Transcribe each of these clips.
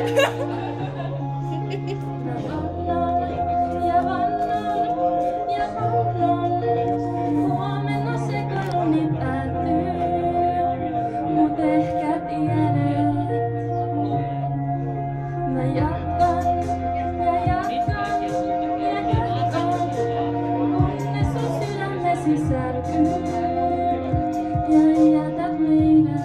Huomenna se kaloni päättyy, mut ehkä tiedät. Mä jatkan, kunnes sun sydämesi särkyy ja jätät meidät.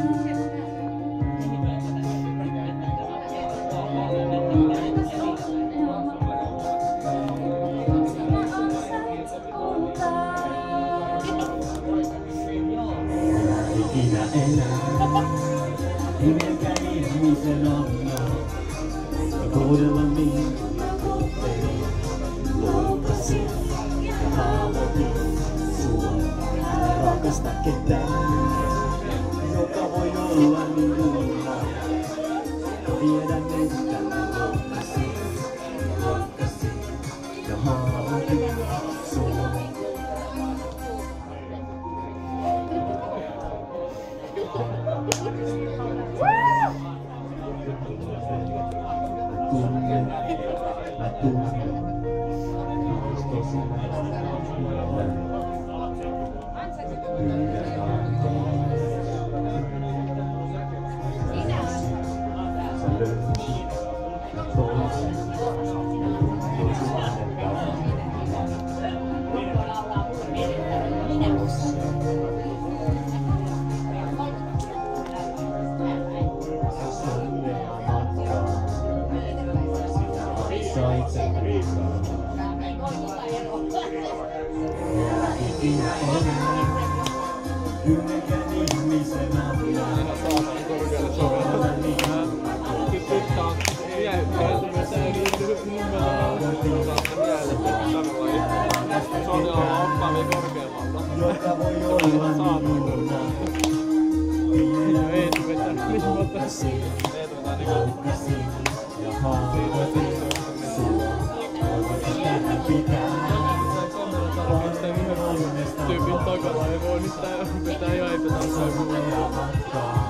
Ikinä elää, yhdenkään ihmisen onnaa, ja kuudella minulla kohteeni. Loukkasin ja haavoitin sua, älä rakasta ketään, joka voi olla minulla. Tiedän, että mä loukkasin ja haavoitin sua. Tunnen, mä tunnen, olis tosi yhden anteen. Sä löysit toisen, ja tuntuisi annettavan. Sait sen riikaa. Ikinä enää yhdenkään ihmisen antaa. Olen ihan joka voi olla minulla. Tiedän, loukkasin ja haavoitin sua. Toivotan tähän pitää. Paljon onnesta Tyypin takana ei voi nyt vetää ihan epätanssaa. onnea matkaa.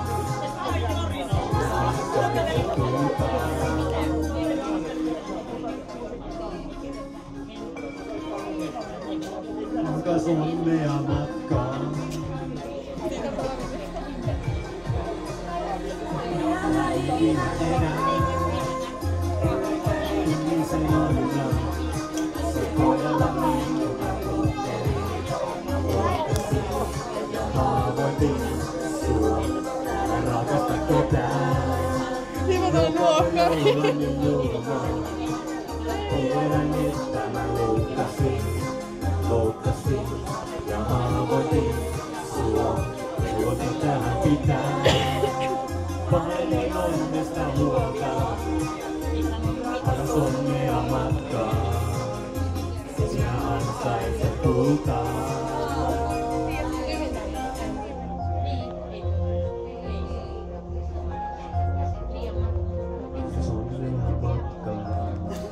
Rakas onnea matkaa. Ikinä enää ihmisen onnaa. Se kohdalla minua kohteeni. Loukkasin ja haavoitin sua. Älä rakasta ketään. Joka voi olla minulla. Tiedän, että mä loukkasin ja haavoitin sua. Luotan tähän pitää. Paljon onnesta huolta. Paras onnea matkaa. Sinä ansaitset kultaa. Paras onnea matkaa.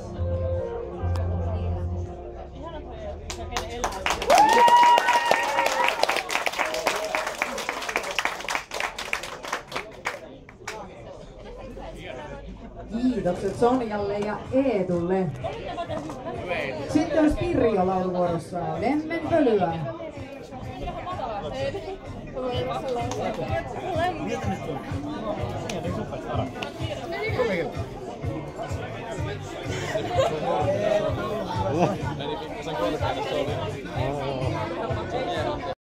Kiitokset Sonjalle ja Eetulle. Sitten olisi Pirjo lauluvuorossa. Lemmenpölyä. Miltä nyt tuntuu?